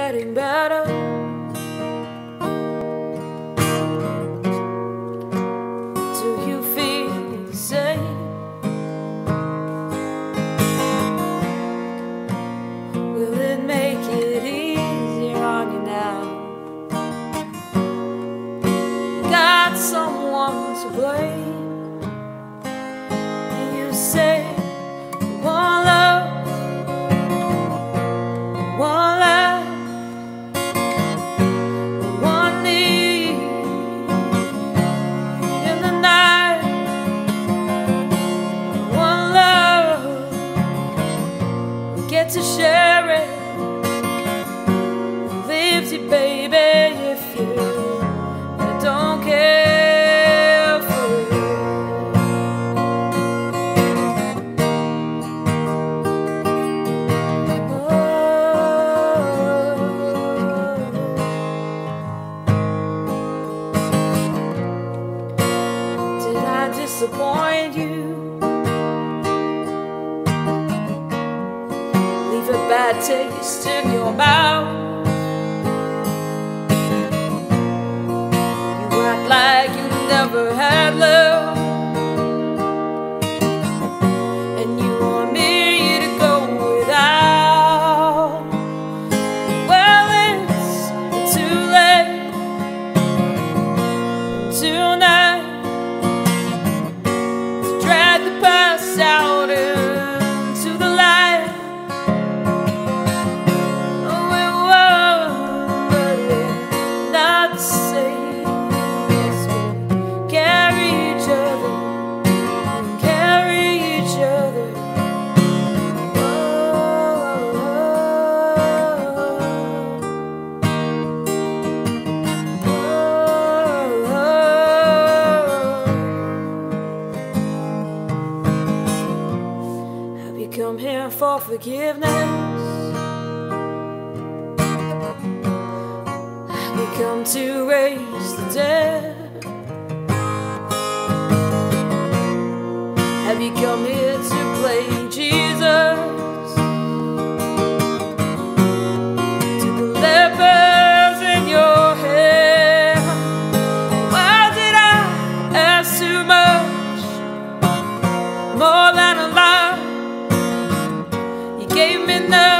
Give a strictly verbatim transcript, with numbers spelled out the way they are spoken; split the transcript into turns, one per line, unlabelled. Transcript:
getting better. Do you feel the same? Will it make it easier on you now? You got someone to blame. You say one love, one life, one need in the night, one love. We get to share it. Leaves you, baby, if you don't care for it. Disappoint you, leave a bad taste in your mouth. You act like you never had love, and you want me to go without. Well, it's too late tonight. Drag the past out into the light. Oh, it won't not the same as we carry each other, carry each other. Oh, oh, oh, oh. Come here for forgiveness. We come to raise the dead. Have you come here to play Jesus? To the lepers in your hair? Why did I ask too much? More than a lie. Gave me no